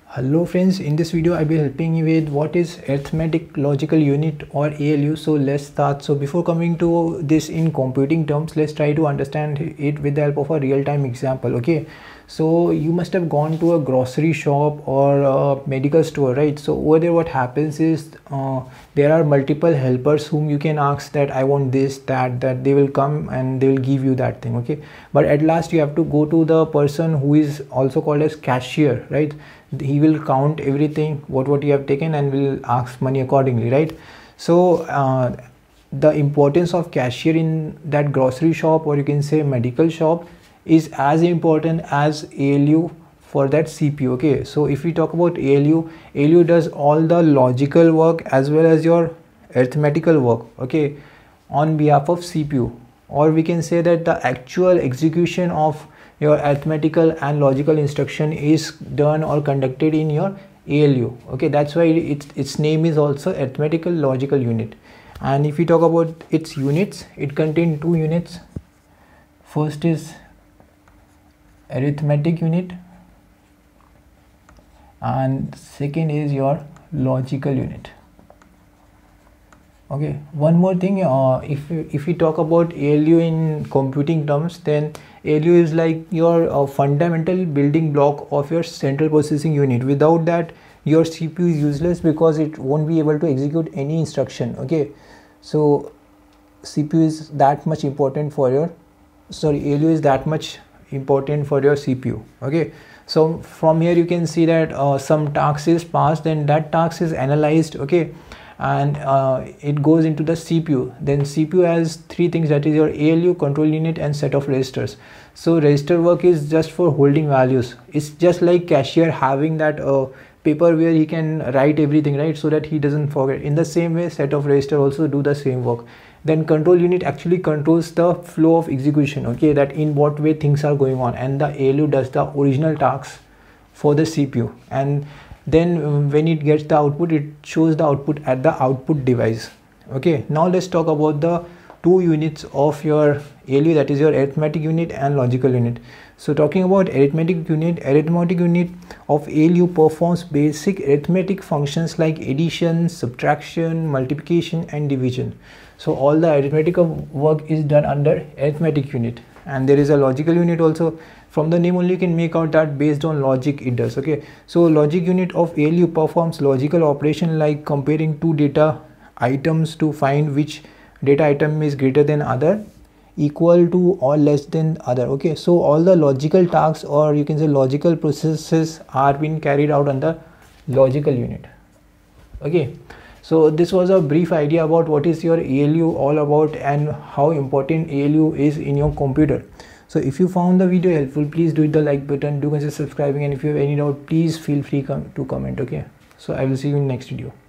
Hello friends, in this video I'll be helping you with what is arithmetic logical unit or ALU. So let's start. So before coming to this in computing terms, let's try to understand it with the help of a real-time example. Okay, so you must have gone to a grocery shop or a medical store, right? So over there what happens is there are multiple helpers whom you can ask that I want this, that they will come and they will give you that thing. Okay, but at last you have to go to the person who is also called as cashier, right? He will count everything what you have taken and will ask money accordingly, right? So the importance of cashier in that grocery shop, or you can say medical shop, is as important as ALU for that CPU. Okay, so if we talk about ALU does all the logical work as well as your arithmetical work, okay, on behalf of CPU. Or we can say that the actual execution of your arithmetical and logical instruction is done or conducted in your ALU. Okay, that's why its name is also arithmetical logical unit. And if we talk about its units, it contains two units. First is arithmetic unit and second is your logical unit. Okay, one more thing, if we talk about ALU in computing terms, then ALU is like your fundamental building block of your central processing unit. Without that, your CPU is useless because it won't be able to execute any instruction. Okay, so CPU is that much important for your, ALU is that much important for your CPU. Okay, so from here you can see that some task is passed, then that task is analyzed. Okay, and it goes into the CPU. Then CPU has three things, that is your ALU, control unit and set of registers. So register work is just for holding values. It's just like cashier having that paper where he can write everything, right, so that he doesn't forget. In the same way, set of register also do the same work. Then control unit actually controls the flow of execution, okay, that in what way things are going on, and the ALU does the original tasks for the CPU. And then when it gets the output, it shows the output at the output device. Okay, now let's talk about the two units of your ALU, that is your arithmetic unit and logical unit. So talking about arithmetic unit of ALU performs basic arithmetic functions like addition, subtraction, multiplication and division. So all the arithmetic work is done under arithmetic unit. And there is a logical unit also. From the name only you can make out that based on logic it does. Okay, so logic unit of ALU performs logical operation like comparing two data items to find which data item is greater than other, equal to or less than other. Okay, so all the logical tasks, or you can say logical processes, are being carried out on the logical unit. Okay, so this was a brief idea about what is your ALU all about and how important ALU is in your computer. So if you found the video helpful, please do hit the like button, do consider subscribing, and if you have any doubt, please feel free to comment. Okay, so I will see you in next video.